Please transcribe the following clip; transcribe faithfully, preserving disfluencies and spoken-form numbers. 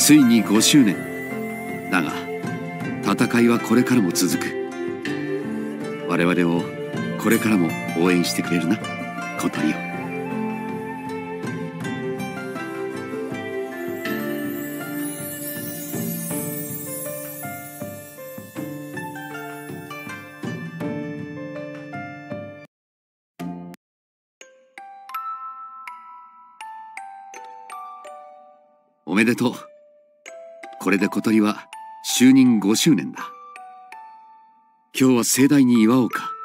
ついにごしゅうねんだが、戦いはこれからも続く。我々をこれからも応援してくれるな、小鳥よ。おめでとう。これで小鳥は就任ごしゅうねんだ。今日は盛大に祝おうか。